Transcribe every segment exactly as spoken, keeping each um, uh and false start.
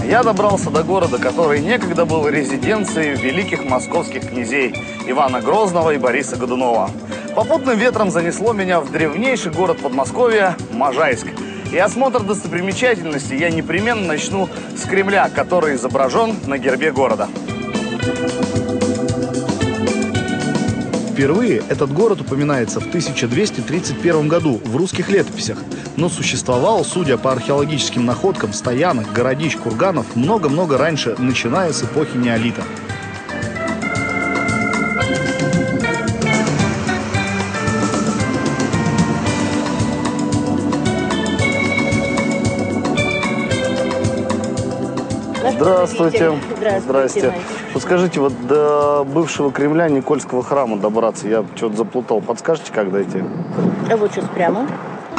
я добрался до города, который некогда был резиденцией великих московских князей Ивана Грозного и Бориса Годунова. Попутным ветром занесло меня в древнейший город Подмосковья – Можайск. И осмотр достопримечательностей я непременно начну с Кремля, который изображен на гербе города. Впервые этот город упоминается в тысяча двести тридцать первом году в русских летописях, но существовал, судя по археологическим находкам, стоянок, городищ, курганов много-много раньше, начиная с эпохи неолита. Здравствуйте. Здравствуйте. Здрасте. Вот скажите, вот до бывшего Кремля Никольского храма добраться, я что-то заплутал. Подскажете, как дойти? А вот сейчас прямо.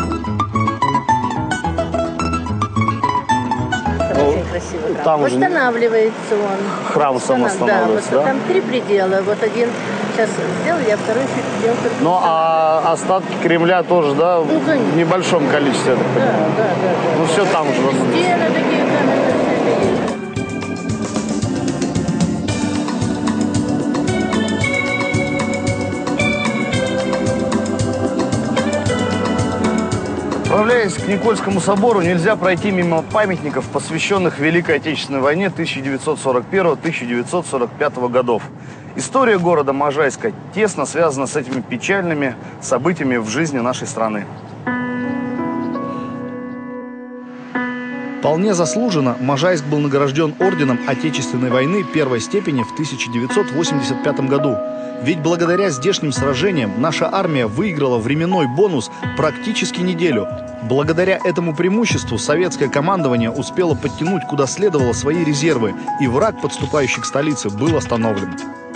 Очень красивый храм. Там Восстанавливается он. Храм сам восстанавливается, да? Вот да? там три предела. Вот один сейчас сделали, а второй еще сделал. Ну, а остатки Кремля тоже, да, Ну, конечно. в небольшом количестве? Да, да, да, да. Ну, все там же. Стены такие каменные, все это есть. Отправляясь к Никольскому собору, нельзя пройти мимо памятников, посвященных Великой Отечественной войне тысяча девятьсот сорок первого — тысяча девятьсот сорок пятого годов. История города Можайска тесно связана с этими печальными событиями в жизни нашей страны. Вполне заслуженно Можайск был награжден орденом Отечественной войны первой степени в тысяча девятьсот восемьдесят пятом году. Ведь благодаря здешним сражениям наша армия выиграла временной бонус практически неделю. Благодаря этому преимуществу советское командование успело подтянуть куда следовало свои резервы, и враг, подступающий к столице, был остановлен.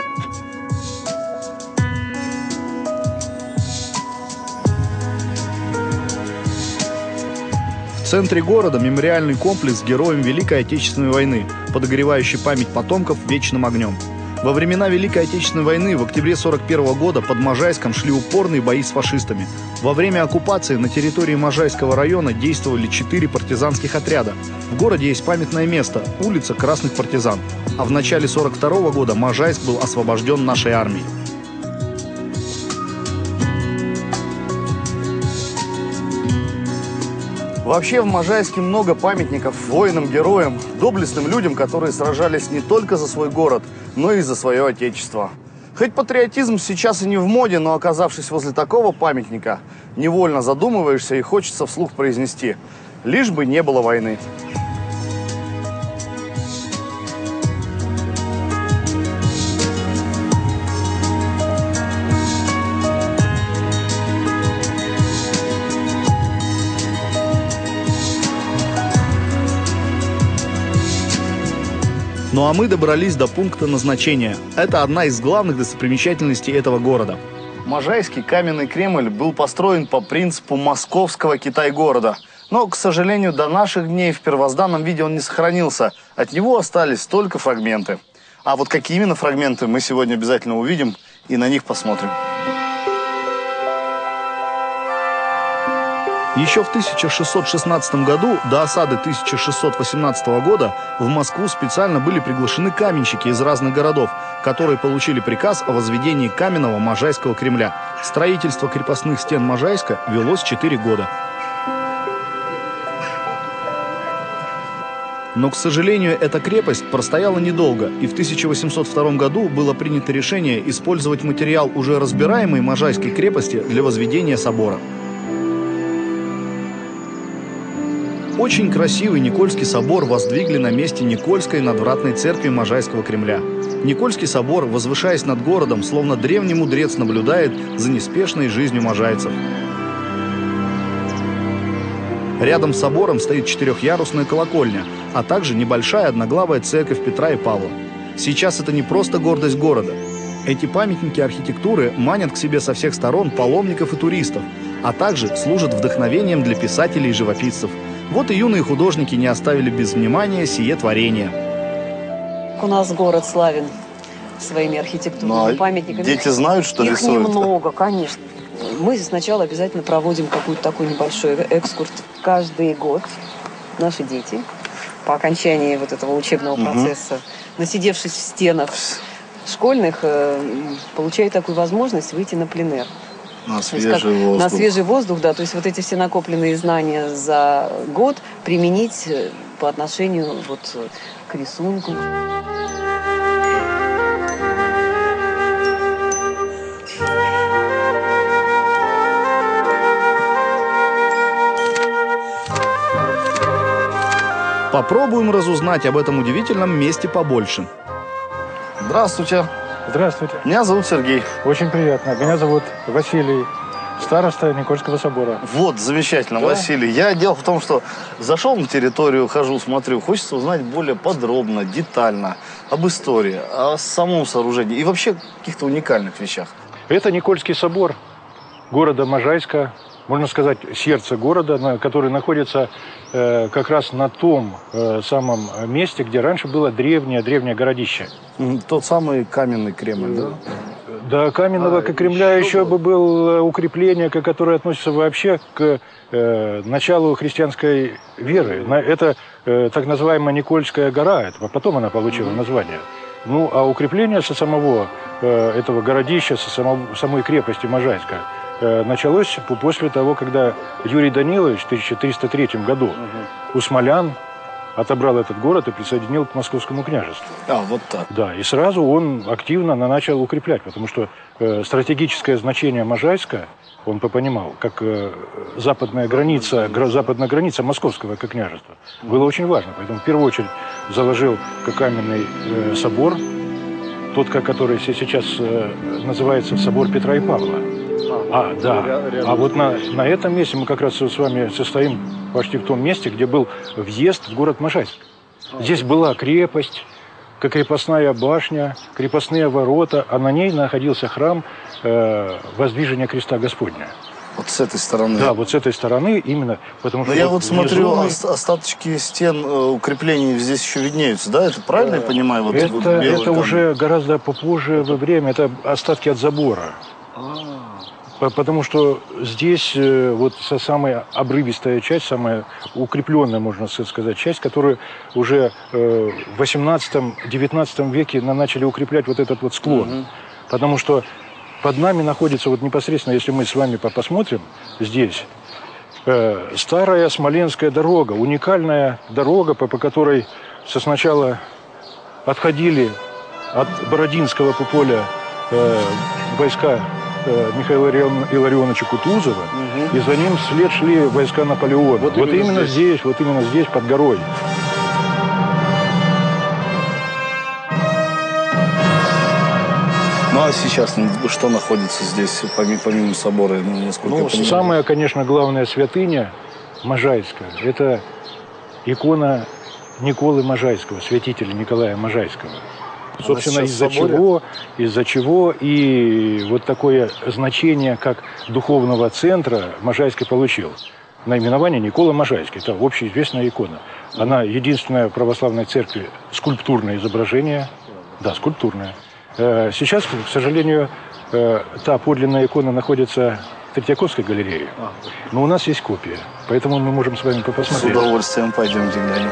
В центре города мемориальный комплекс героям Великой Отечественной войны, подогревающий память потомков вечным огнем. Во времена Великой Отечественной войны в октябре сорок первого года под Можайском шли упорные бои с фашистами. Во время оккупации на территории Можайского района действовали четыре партизанских отряда. В городе есть памятное место – улица Красных партизан. А в начале сорок второго года Можайск был освобожден нашей армией. Вообще в Можайске много памятников воинам-героям, доблестным людям, которые сражались не только за свой город, но и за свое отечество. Хоть патриотизм сейчас и не в моде, но оказавшись возле такого памятника, невольно задумываешься и хочется вслух произнести: лишь бы не было войны. Ну а мы добрались до пункта назначения. Это одна из главных достопримечательностей этого города. Можайский каменный Кремль был построен по принципу московского Китай-города. Но, к сожалению, до наших дней в первозданном виде он не сохранился. От него остались только фрагменты. А вот какие именно фрагменты, мы сегодня обязательно увидим и на них посмотрим. Еще в тысяча шестьсот шестнадцатом году, до осады тысяча шестьсот восемнадцатого года, в Москву специально были приглашены каменщики из разных городов, которые получили приказ о возведении каменного Можайского Кремля. Строительство крепостных стен Можайска велось четыре года. Но, к сожалению, эта крепость простояла недолго, и в тысяча восемьсот втором году было принято решение использовать материал уже разбираемой Можайской крепости для возведения собора. Очень красивый Никольский собор воздвигли на месте Никольской надвратной церкви Можайского Кремля. Никольский собор, возвышаясь над городом, словно древний мудрец, наблюдает за неспешной жизнью можайцев. Рядом с собором стоит четырехъярусная колокольня, а также небольшая одноглавая церковь Петра и Павла. Сейчас это не просто гордость города. Эти памятники архитектуры манят к себе со всех сторон паломников и туристов, а также служат вдохновением для писателей и живописцев. Вот и юные художники не оставили без внимания сие творение. У нас город славен своими архитектурными Но памятниками. Дети знают, что Их рисуют? немного, конечно. Мы сначала обязательно проводим какой-то такой небольшой экскурс. Каждый год наши дети по окончании вот этого учебного Мгм. процесса, насидевшись в стенах школьных, э, получают такую возможность выйти на пленэр. На То есть как свежий воздух. на свежий воздух, да. То есть вот эти все накопленные знания за год применить э, по отношению вот э, к рисунку. Попробуем разузнать об этом удивительном месте побольше. Здравствуйте. Здравствуйте. Меня зовут Сергей. Очень приятно. Меня зовут Василий, староста Никольского собора. Вот, замечательно, Да? Василий. Я дело в том, что зашел на территорию, хожу, смотрю. Хочется узнать более подробно, детально об истории, о самом сооружении и вообще каких-то уникальных вещах. Это Никольский собор города Можайска, можно сказать, сердце города, на- который находится э, как раз на том э, самом месте, где раньше было древнее-древнее городище. М, Тот самый каменный Кремль, да? До каменного А, к Кремля еще еще бы было укрепление, ко- которое относится вообще к э, началу христианской веры. На- Это э, так называемая Никольская гора, это потом она получила название. Ну, а укрепление со самого э, этого городища, со самого- самой крепости Можайска э, началось по- после того, когда Юрий Данилович в тысяча триста третьем году у смолян отобрал этот город и присоединил к Московскому княжеству. А, вот так. Да, и сразу он активно на- начал укреплять, потому что э, стратегическое значение Можайска, он понимал, как э, западная граница, гра- западная граница Московского как княжества, было очень важно. Поэтому в первую очередь заложил каменный э, собор, тот, ка- который се- сейчас э, называется собор Петра и Павла. А, да. А вот на, на этом месте мы как раз с вами состоим почти в том месте, где был въезд в город Можайск. Здесь была крепость, как крепостная башня, крепостные ворота, а на ней находился храм э, Воздвижения Креста Господня. Вот с этой стороны. Да, вот с этой стороны именно, потому Но что... я вот смотрю, внизу мы- ост- остаточки стен э, укреплений здесь еще виднеются, да? Это правильно я понимаю? Вот, вот Это, белый это камень? уже гораздо попозже во время, это остатки от забора. По- Потому что здесь э, вот со самая обрывистая часть, самая укрепленная, можно с- сказать, часть, которую уже э, в восемнадцатом-девятнадцатом веке на- начали укреплять вот этот вот склон. Потому что под нами находится вот непосредственно, если мы с вами по- посмотрим здесь, э, старая Смоленская дорога, уникальная дорога, по, по которой со сначала отходили от Бородинского поля э, войска э, Михаила Илларион- Илларионовича Кутузова, и за ним вслед шли войска Наполеона. Вот Вот, именно именно здесь. здесь, вот именно здесь, под горой. Ну а сейчас ну, что находится здесь, помимо, помимо собора? Ну, насколько Ну, я понимаю? самая, конечно, главная святыня Можайска – это икона Николы Можайского, святителя Николая Можайского. Собственно, сейчас в из-за соборе? чего, из-за чего и вот такое значение, как духовного центра, Можайский получил. Наименование Никола Можайский. Это общеизвестная икона. Она единственная в православной церкви скульптурное изображение. Да, скульптурное. Э, Сейчас, к сожалению, э, та подлинная икона находится в Третьяковской галерее. Но у нас есть копия. Поэтому мы можем с вами С посмотреть. удовольствием пойдемте глянем.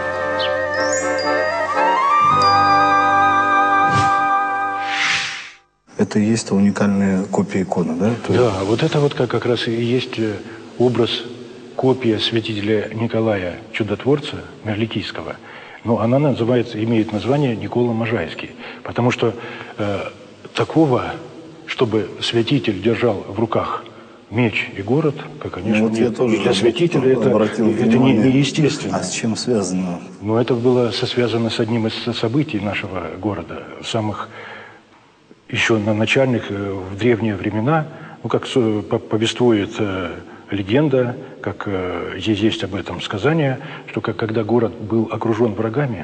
Это и есть уникальная копия иконы, да? То есть- Да, вот это вот как, как раз и есть э, образ, копия святителя Николая Чудотворца Мерликийского. Но она называется, имеет название Никола Можайский. Потому что э, такого, чтобы святитель держал в руках меч и город, как, конечно, Ну, вот я нет. тоже И для святителя это, обратил это не, внимание. неестественно. А с чем связано? Но это было со- связано с одним из событий нашего города, самых еще на начальных, э, в древние времена, ну, как со- по- повествует э, легенда, как э, е- есть об этом сказание, что как, когда город был окружен врагами,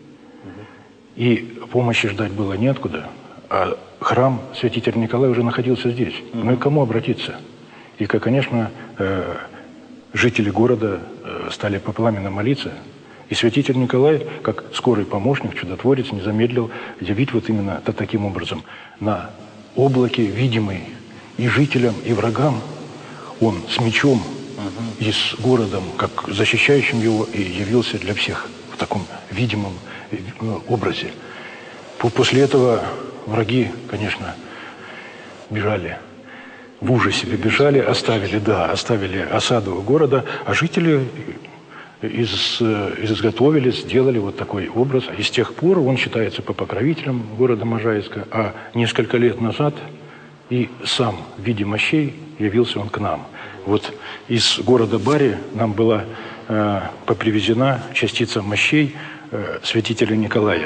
и помощи ждать было неоткуда, а храм святителя Николая уже находился здесь. Ну и к кому обратиться? И, как, конечно, э, жители города э, стали попламенно молиться. И святитель Николай, как скорый помощник, чудотворец, не замедлил явить вот именно та- таким образом на облаке видимый и жителям, и врагам. Он с мечом и с городом, как защищающим его, и явился для всех в таком видимом образе. После этого враги, конечно, бежали. В ужасе бежали, оставили, да, оставили осаду города, а жители из, изготовили, сделали вот такой образ. И с тех пор он считается покровителем города Можайска, а несколько лет назад и сам в виде мощей явился он к нам. Вот из города Бари нам была э, попривезена частица мощей э, святителя Николая.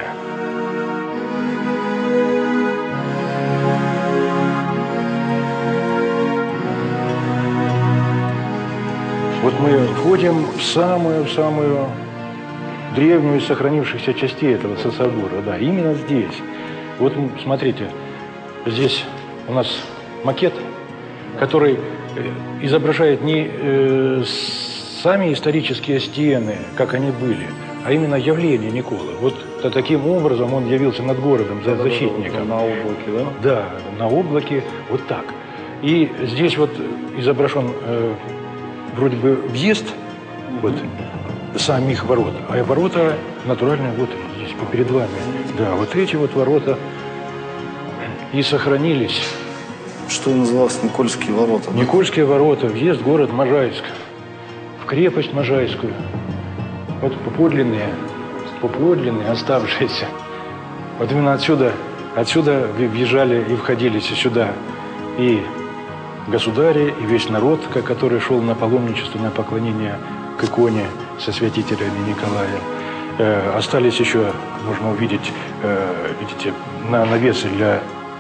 Вот мы входим в самую-самую древнюю из сохранившихся частей этого собора. Да, именно здесь. Вот смотрите, здесь у нас макет, который изображает не э, сами исторические стены, как они были, а именно явление Николы. Вот таким образом он явился над городом, за защитником. На облаке, да? Да, на облаке, вот так. И здесь вот изображен э, вроде бы въезд, вот, самих ворот, а ворота натуральные вот здесь, перед вами. Да, вот эти вот ворота и сохранились. Что называлось Никольские ворота? Да? Никольские ворота, въезд в город Можайск, в крепость Можайскую. Вот подлинные, подлинные, оставшиеся. Вот именно отсюда, отсюда въезжали и входили сюда и государи, и весь народ, который шел на паломничество, на поклонение к иконе со святителями Николая. Э, остались еще, можно увидеть, э, видите, на навесы для,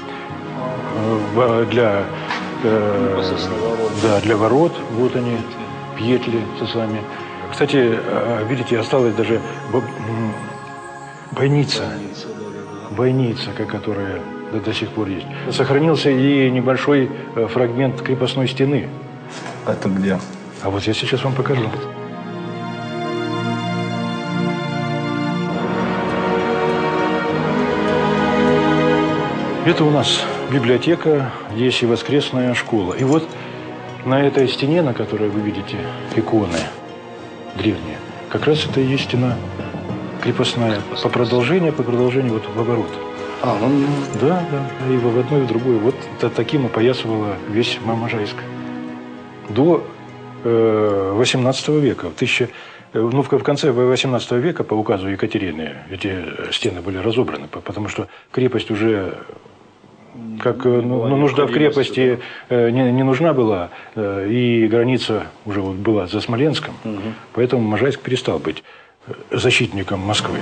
э, для, э, да, для ворот. Вот они, петли со вами. Кстати, э, видите, осталась даже бойница. Бойница, которая до, до сих пор есть. Сохранился и небольшой э, фрагмент крепостной стены. Это где? А вот я сейчас вам покажу. Это у нас библиотека, есть и воскресная школа. И вот на этой стене, на которой вы видите иконы древние, как раз это и есть стена крепостная. По продолжению, по продолжению вот в оборот. А, ну... Да, да, и в одну, и в другую. Вот таким опоясывала весь Можайск. До э, восемнадцатого века. В тысяча, ну, в конце восемнадцатого века по указу Екатерины эти стены были разобраны, потому что крепость уже, как ну, нужда в крепости э, не, не нужна была, э, и граница уже вот была за Смоленском, угу. Поэтому Можайск перестал быть защитником Москвы.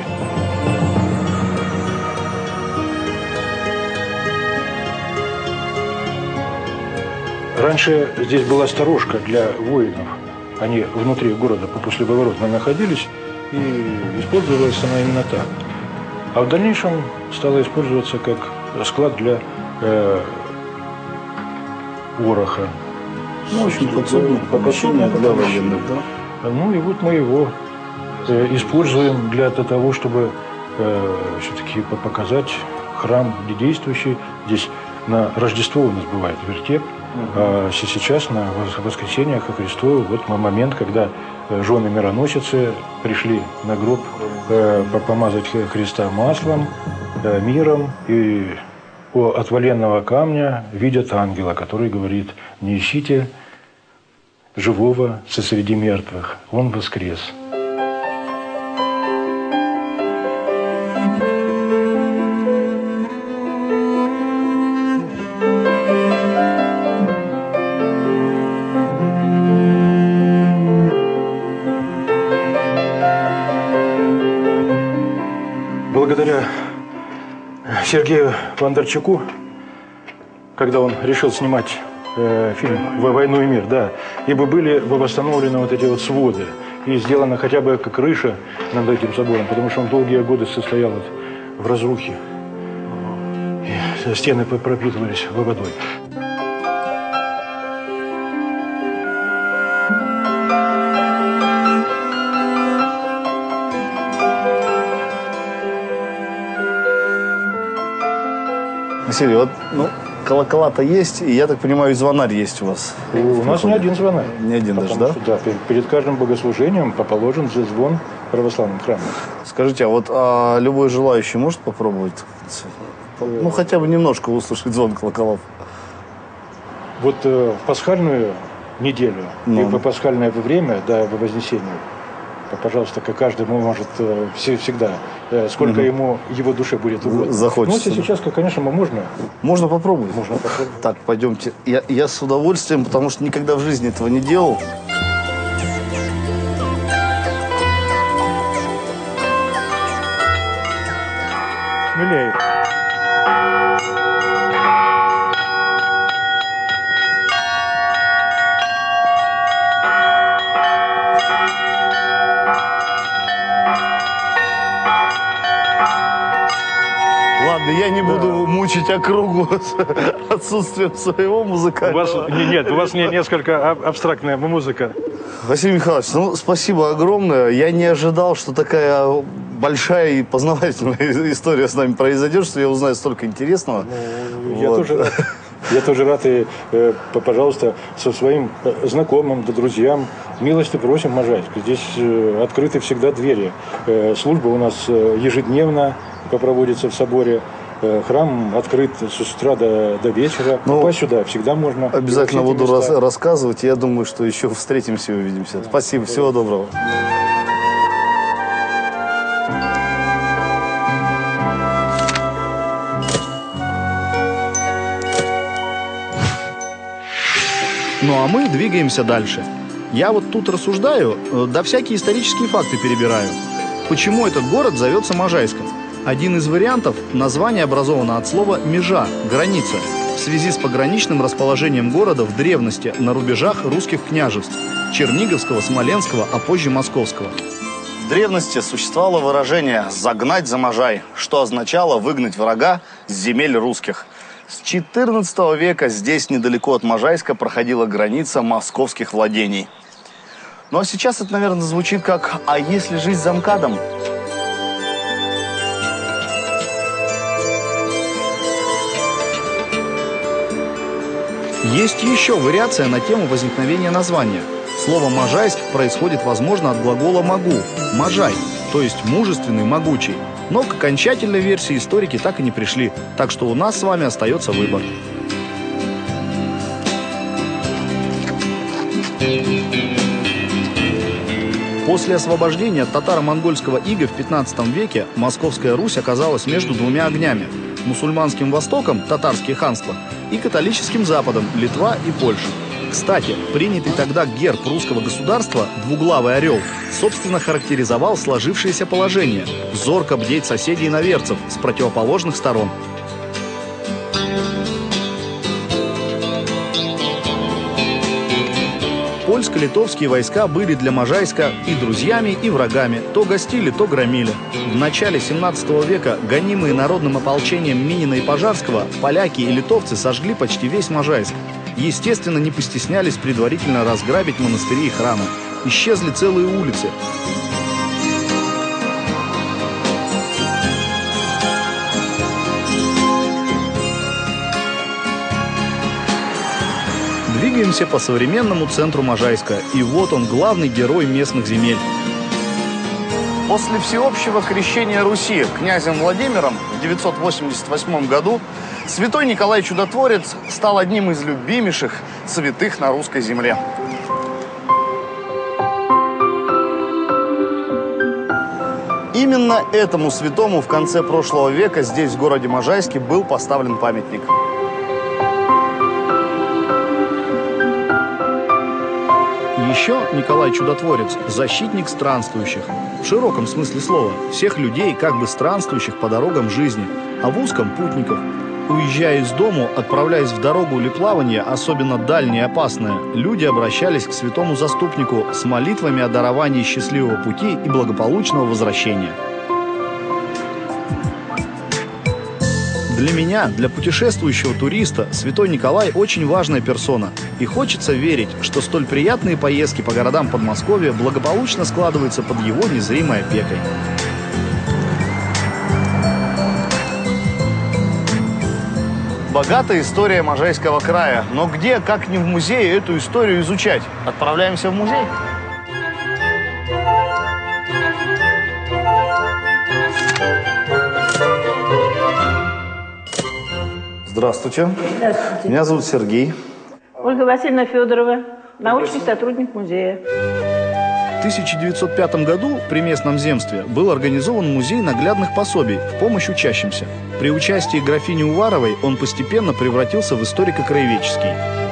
Раньше здесь была сторожка для воинов. Они внутри города после поворота находились, и использовалась она именно так. А в дальнейшем стала использоваться как склад для э, вороха. Ну, очень подсобное помещение для военных, да? Ну и вот мы его э, используем для того, чтобы э, все-таки показать храм действующий. Здесь на Рождество у нас бывает вертеп. А сейчас на воскресенье Христова вот момент, когда жены мироносицы пришли на гроб э, помазать Христа маслом, э, миром, и у отваленного камня видят ангела, который говорит: не ищите живого среди мертвых, он воскрес. Благодаря Сергею Бондарчуку, когда он решил снимать э, фильм «Войну и мир», да, ибо были восстановлены вот эти вот своды, и сделана хотя бы как крыша над этим собором, потому что он долгие годы состоял вот в разрухе, и стены пропитывались водой. Василий, вот, ну, колокола-то есть, и, я так понимаю, и звонарь есть у вас. У нас не один звонарь. Не один даже, да? Что, да, перед, перед каждым богослужением положен звон в православном храме. Скажите, а вот а любой желающий может попробовать? Ну, хотя бы немножко услышать звон колоколов. Вот э, в пасхальную неделю Ну. и в пасхальное время, да, в Вознесению, пожалуйста, как каждый может э, все, всегда, э, сколько Мгм. ему, его душе будет угодно. Захочется, Ну, если да. сейчас, конечно, мы можно. Можно попробовать? Можно попробовать. Так, пойдемте. Я, я с удовольствием, потому что никогда в жизни этого не делал. Смелее. Ладно, я не буду мучить округу отсутствием своего У вас, музыкального. не- нет, у вас не, несколько аб- абстрактная музыка. Василий Михайлович, ну, спасибо огромное. Я не ожидал, что такая большая и познавательная история с нами произойдет, что я узнаю столько интересного. Я Вот. тоже рад. Я тоже рад, и, э, п- пожалуйста, со своим э, знакомым, да друзьям, милости просим, Можайск. Здесь э, открыты всегда двери. Э, служба у нас э, ежедневно проводится в соборе. Э, храм открыт с утра до, до вечера. Ну, Попасть сюда всегда можно. Обязательно И вот эти буду рас- места. рассказывать. Я думаю, что еще встретимся и увидимся. Спасибо, всего доброго. Ну а мы двигаемся дальше. Я вот тут рассуждаю, э, да всякие исторические факты перебираю. Почему этот город зовется Можайском? Один из вариантов – название образовано от слова «межа» – граница, в связи с пограничным расположением города в древности на рубежах русских княжеств – Черниговского, Смоленского, а позже Московского. В древности существовало выражение «загнать за Можай», что означало выгнать врага с земель русских. С четырнадцатого века здесь, недалеко от Можайска, проходила граница московских владений. Ну а сейчас это, наверное, звучит как «а если жить за МКАДом?» Есть еще вариация на тему возникновения названия. Слово «Можайск» происходит, возможно, от глагола «могу» – «можай», то есть мужественный, могучий. Но к окончательной версии историки так и не пришли, так что у нас с вами остается выбор. После освобождения от татаро-монгольского ига в пятнадцатом веке Московская Русь оказалась между двумя огнями – мусульманским Востоком, татарские ханства, и католическим Западом, Литва и Польша. Кстати, принятый тогда герб русского государства, двуглавый орел, собственно характеризовал сложившееся положение – зорко бдеть соседей иноверцев с противоположных сторон. Польско-литовские войска были для Можайска и друзьями, и врагами. То гостили, то громили. В начале семнадцатого века, гонимые народным ополчением Минина и Пожарского, поляки и литовцы сожгли почти весь Можайск. Естественно, не постеснялись предварительно разграбить монастыри и храмы. Исчезли целые улицы. Двигаемся по современному центру Можайска, и вот он, главный герой местных земель. После всеобщего крещения Руси князем Владимиром в девятьсот восемьдесят восьмом году святой Николай Чудотворец стал одним из любимейших святых на русской земле. Именно этому святому в конце прошлого века здесь, в городе Можайске, был поставлен памятник. Еще Николай Чудотворец – защитник странствующих. В широком смысле слова – всех людей, как бы странствующих по дорогам жизни, а в узком – путников. Уезжая из дому, отправляясь в дорогу или плавание, особенно дальнее и опасное, люди обращались к святому заступнику с молитвами о даровании счастливого пути и благополучного возвращения. Для меня, для путешествующего туриста, святой Николай очень важная персона. И хочется верить, что столь приятные поездки по городам Подмосковья благополучно складываются под его незримой опекой. Богатая история Можайского края. Но где, как не в музее, эту историю изучать? Отправляемся в музей. Здравствуйте. Здравствуйте. Меня зовут Сергей. Ольга Васильевна Федорова, научный сотрудник музея. В тысяча девятьсот пятом году при местном земстве был организован музей наглядных пособий в помощь учащимся. При участии графини Уваровой он постепенно превратился в историко-краеведческий.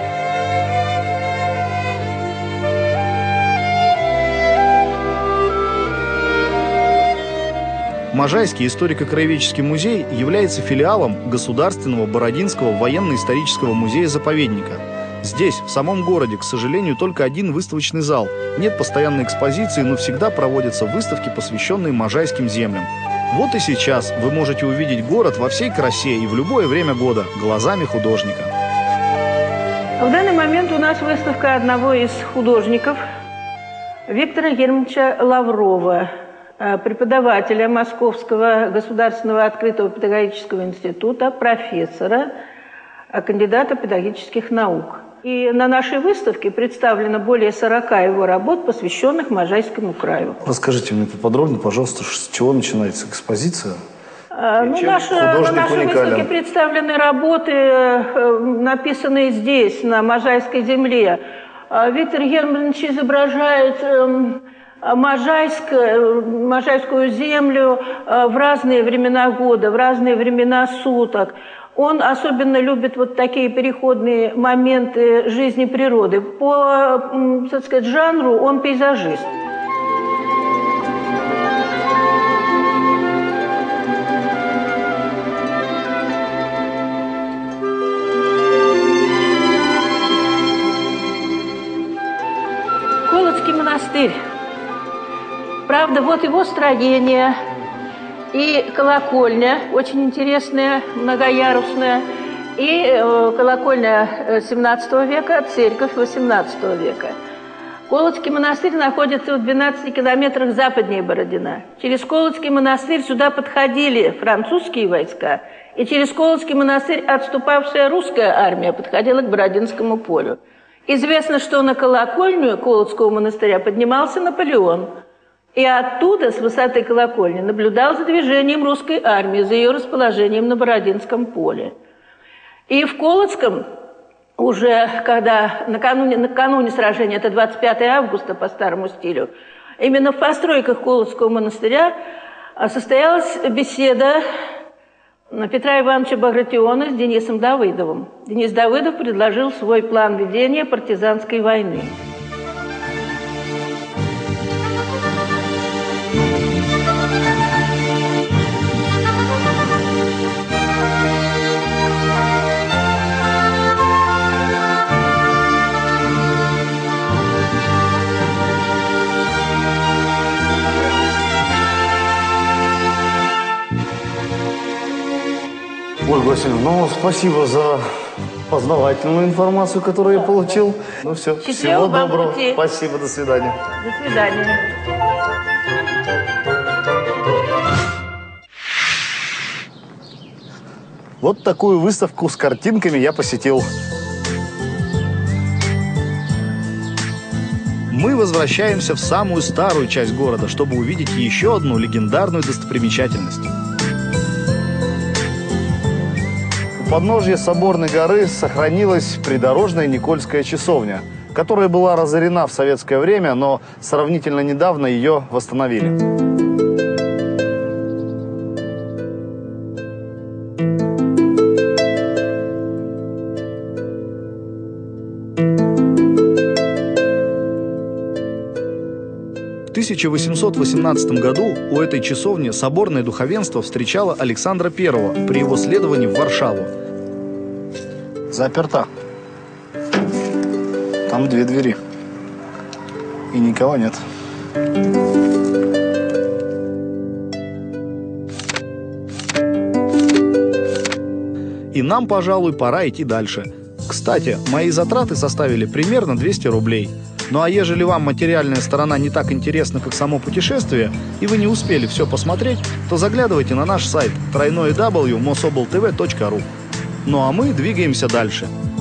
Можайский историко-краеведческий музей является филиалом Государственного Бородинского военно-исторического музея-заповедника. Здесь, в самом городе, к сожалению, только один выставочный зал. Нет постоянной экспозиции, но всегда проводятся выставки, посвященные можайским землям. Вот и сейчас вы можете увидеть город во всей красе и в любое время года глазами художника. В данный момент у нас выставка одного из художников, Виктора Германовича Лаврова, преподавателя Московского государственного открытого педагогического института, профессора, кандидата педагогических наук. И на нашей выставке представлено более сорока его работ, посвященных Можайскому краю. Расскажите мне поподробнее, пожалуйста, с чего начинается экспозиция? А, ну, наши, на нашей выставке представлены работы, написанные здесь, на Можайской земле. Виктор Германович изображает Можайск, Можайскую землю в разные времена года, в разные времена суток. Он особенно любит вот такие переходные моменты жизни природы. По, так сказать, жанру он пейзажист. Колодский монастырь. Правда, вот его строение. И колокольня, очень интересная, многоярусная, и э, колокольня семнадцатого века, церковь восемнадцатого века. Колодский монастырь находится в двенадцати километрах западнее Бородина. Через Колодский монастырь сюда подходили французские войска, и через Колодский монастырь отступавшая русская армия подходила к Бородинскому полю. Известно, что на колокольню Колодского монастыря поднимался Наполеон. И оттуда, с высоты колокольни, наблюдал за движением русской армии, за ее расположением на Бородинском поле. И в Колодском, уже когда накануне, накануне сражения, это двадцать пятого августа по старому стилю, именно в постройках Колодского монастыря состоялась беседа Петра Ивановича Багратиона с Денисом Давыдовым. Денис Давыдов предложил свой план ведения партизанской войны. Ольга Васильевна, ну, спасибо за познавательную информацию, которую я получил. Ну все, всего доброго. Пути. Спасибо, до свидания. До свидания. Вот такую выставку с картинками я посетил. Мы возвращаемся в самую старую часть города, чтобы увидеть еще одну легендарную достопримечательность. У подножья Соборной горы сохранилась придорожная Никольская часовня, которая была разорена в советское время, но сравнительно недавно ее восстановили. В тысяча восемьсот восемнадцатом году у этой часовни соборное духовенство встречало Александра Первого при его следовании в Варшаву. Заперта. Там две двери. И никого нет. И нам, пожалуй, пора идти дальше. Кстати, мои затраты составили примерно двести рублей. Ну а ежели вам материальная сторона не так интересна, как само путешествие, и вы не успели все посмотреть, то заглядывайте на наш сайт дабл ю дабл ю точка моsobl тэ вэ точка ру. Ну а мы двигаемся дальше.